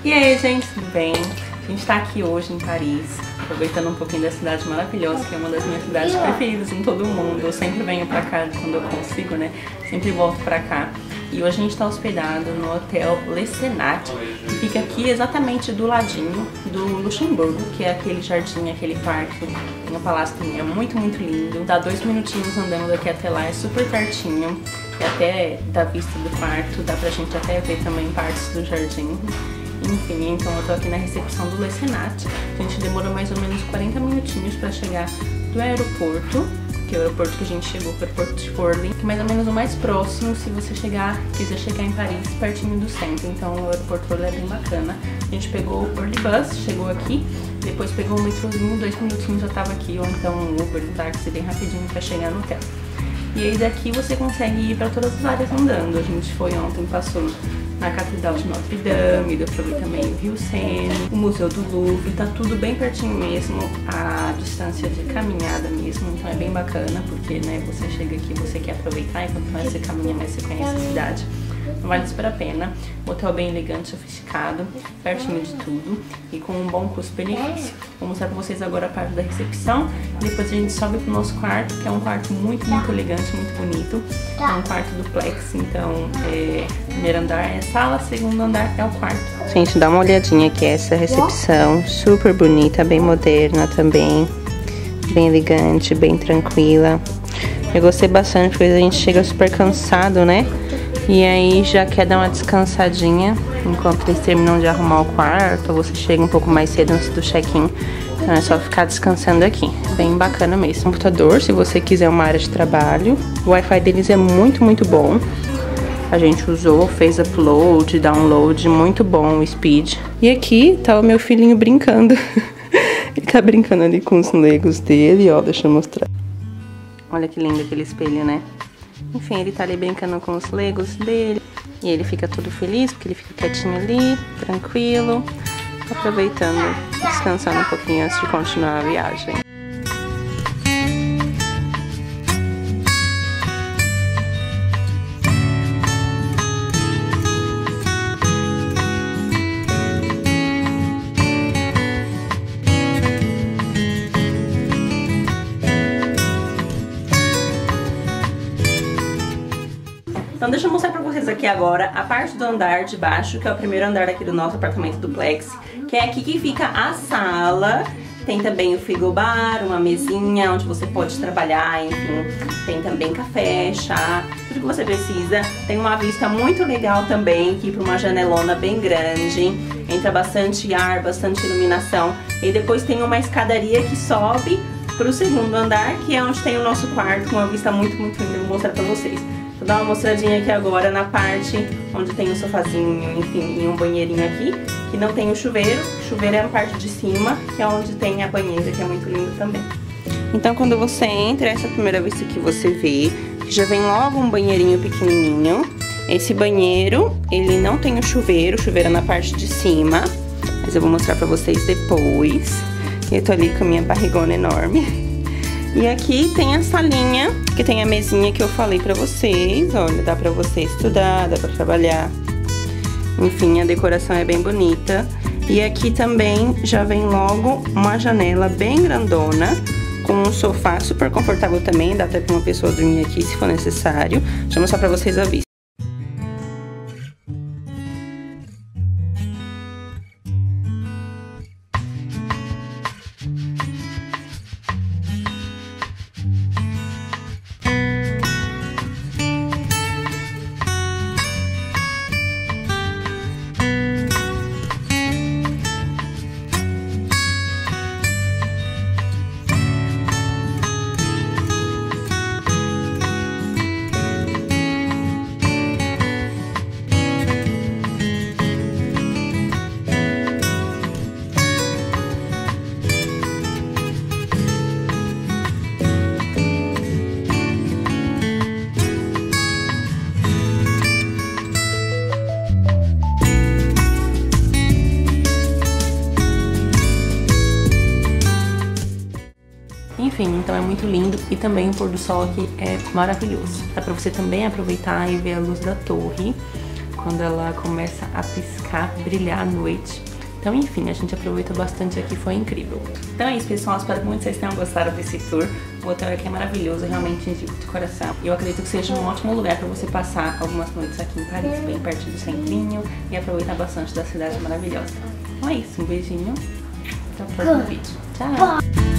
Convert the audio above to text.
E aí, gente, tudo bem? A gente tá aqui hoje em Paris, aproveitando um pouquinho da cidade maravilhosa, que é uma das minhas cidades preferidas em todo o mundo. Eu sempre venho pra cá quando eu consigo, né? Sempre volto pra cá. E hoje a gente tá hospedado no Hotel Le Senat, que fica aqui exatamente do ladinho do Luxemburgo, que é aquele jardim, aquele parque, tem um palácio também, é muito, muito lindo. Dá 2 minutinhos andando daqui até lá, é super pertinho. E até da vista do quarto, dá pra gente até ver também partes do jardim. Enfim, então eu tô aqui na recepção do Le Senat. A gente demorou mais ou menos 40 minutinhos pra chegar do aeroporto, que é o aeroporto que a gente chegou, o aeroporto de Orly, que é mais ou menos o mais próximo se você quiser chegar em Paris, pertinho do centro. Então o aeroporto Orly é bem bacana. A gente pegou o Orly Bus, chegou aqui, depois pegou o metrozinho, 2 minutinhos já tava aqui, ou então um Uber, um táxi bem rapidinho pra chegar no hotel. E aí daqui você consegue ir pra todas as áreas andando. A gente foi ontem, passou na Catedral de Notre Dame, deu pra ver também o Rio Sena, o Museu do Louvre, tá tudo bem pertinho mesmo, a distância de caminhada mesmo, então é bem bacana, porque né, você chega aqui, você quer aproveitar, e quanto mais você caminha, mais você conhece a cidade. Não vale super a pena. O hotel bem elegante, sofisticado, pertinho de tudo e com um bom custo-benefício. Vou mostrar pra vocês agora a parte da recepção e depois a gente sobe pro nosso quarto, que é um quarto muito, muito elegante, muito bonito. É um quarto duplex, então primeiro andar é a sala, segundo andar é o quarto. Gente, dá uma olhadinha aqui, essa recepção super bonita, bem moderna também, bem elegante, bem tranquila. Eu gostei bastante porque a gente chega super cansado, né? E aí já quer dar uma descansadinha enquanto eles terminam de arrumar o quarto, ou você chega um pouco mais cedo antes do check-in. Então é só ficar descansando aqui. Bem bacana mesmo. Computador, se você quiser uma área de trabalho. O Wi-Fi deles é muito, muito bom. A gente usou, fez upload, download, muito bom o speed. E aqui tá o meu filhinho brincando. Ele tá brincando ali com os legos dele, ó, deixa eu mostrar. Olha que lindo aquele espelho, né? Enfim, ele tá ali brincando com os legos dele. E ele fica todo feliz, porque ele fica quietinho ali, tranquilo, aproveitando, descansando um pouquinho antes de continuar a viagem. Então deixa eu mostrar pra vocês aqui agora a parte do andar de baixo, que é o primeiro andar aqui do nosso apartamento duplex, que é aqui que fica a sala. Tem também o frigobar, uma mesinha onde você pode trabalhar, enfim, tem também café, chá, tudo que você precisa. Tem uma vista muito legal também, aqui para uma janelona bem grande, entra bastante ar, bastante iluminação. E depois tem uma escadaria que sobe pro segundo andar, que é onde tem o nosso quarto, com uma vista muito, muito linda, vou mostrar pra vocês. Vou dar uma mostradinha aqui agora na parte onde tem um sofazinho, enfim, e um banheirinho aqui, que não tem o chuveiro. O chuveiro é na parte de cima, que é onde tem a banheira, que é muito lindo também. Então, quando você entra, essa é a primeira vista que você vê, já vem logo um banheirinho pequenininho. Esse banheiro, ele não tem o chuveiro é na parte de cima, mas eu vou mostrar pra vocês depois. Eu tô ali com a minha barrigona enorme. E aqui tem a salinha, que tem a mesinha que eu falei pra vocês. Olha, dá pra você estudar, dá pra trabalhar. Enfim, a decoração é bem bonita. E aqui também já vem logo uma janela bem grandona, com um sofá super confortável também. Dá até pra uma pessoa dormir aqui se for necessário. Deixa eu mostrar pra vocês a vista. Enfim, então é muito lindo e também o pôr do sol aqui é maravilhoso. Dá pra você também aproveitar e ver a luz da torre quando ela começa a piscar, brilhar à noite. Então, enfim, a gente aproveitou bastante aqui, foi incrível. Então é isso, pessoal, espero muito que vocês tenham gostado desse tour. O hotel aqui é maravilhoso, realmente indico de coração. E eu acredito que seja um ótimo lugar para você passar algumas noites aqui em Paris, bem perto do centrinho, e aproveitar bastante da cidade maravilhosa. Então é isso, um beijinho, até o próximo vídeo. Tchau!